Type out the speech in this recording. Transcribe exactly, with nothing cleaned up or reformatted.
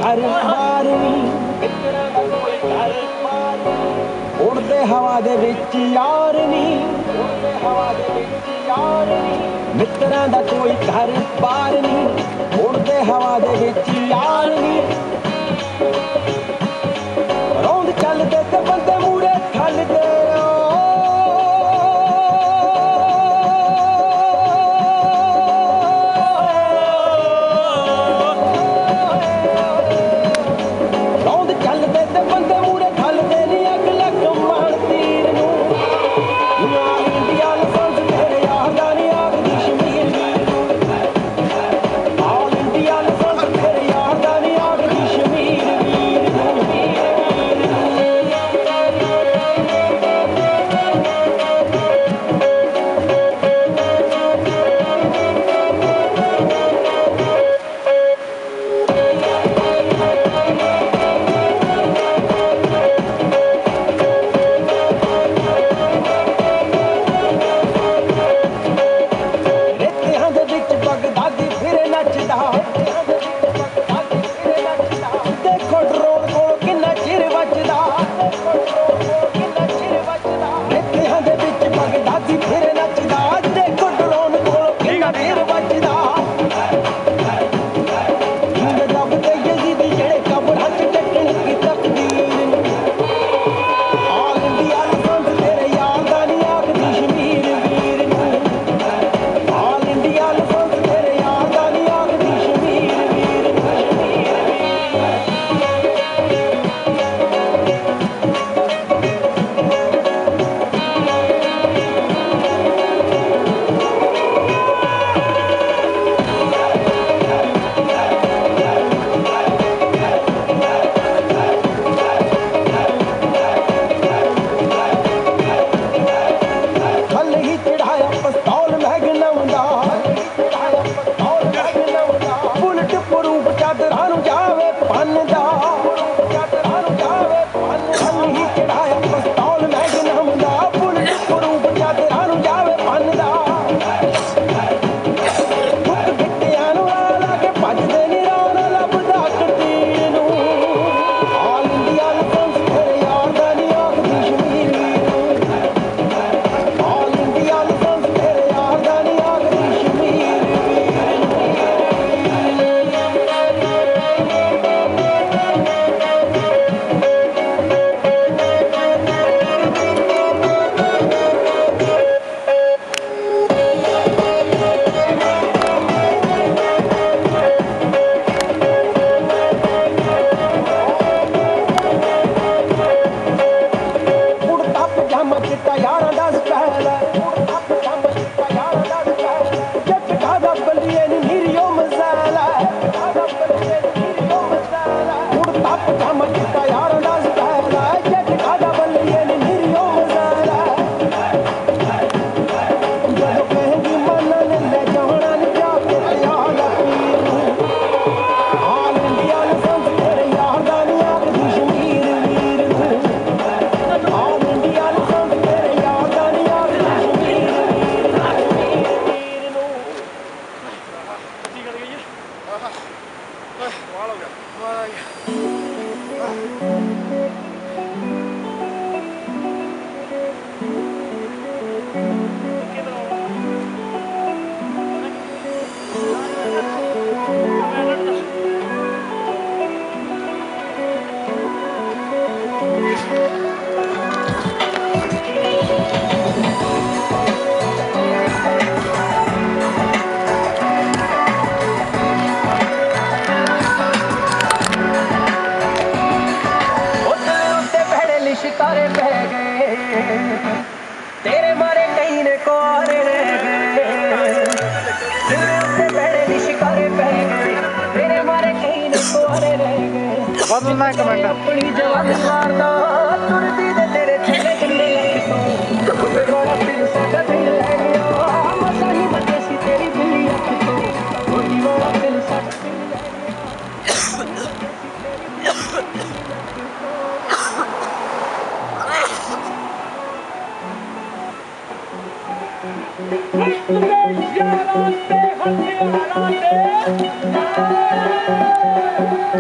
घर बार नी, मित्तरां दा कोई घर बार नी, उड़दे हवा दे विच यार नी, उड़दे हवा दे विच यार नी, मित्तरां दा कोई घर बार नी, उड़दे हवा दे विच यार नी। रौंद चलदे ते बंदे मूरे थलदे शिकारे बह गए तेरे मारे कहीं ने कुआरे रह गए, बहरे शिकारे बह गए तेरे मारे कहीं ने कुआरे रह गए। अपनी जवान मारदा तुरदी दे तेरे छले छले बड़ा दिल साडा दिल ले गया मसा नहीं बचे सी तेरी बिल्ली अख तो मोटी वाला दिल साडा यारां ते हथियारां ते